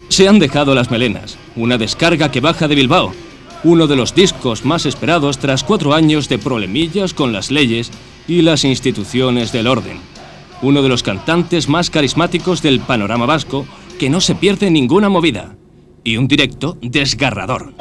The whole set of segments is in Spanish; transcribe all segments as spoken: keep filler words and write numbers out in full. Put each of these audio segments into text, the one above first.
Se han dejado las melenas, una descarga que baja de Bilbao, uno de los discos más esperados tras cuatro años de problemillas con las leyes y las instituciones del orden. Uno de los cantantes más carismáticos del panorama vasco, que no se pierde ninguna movida. Y un directo desgarrador.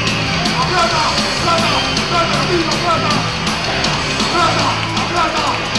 Plata, plata, plata, plata, plata, plata, plata, plata.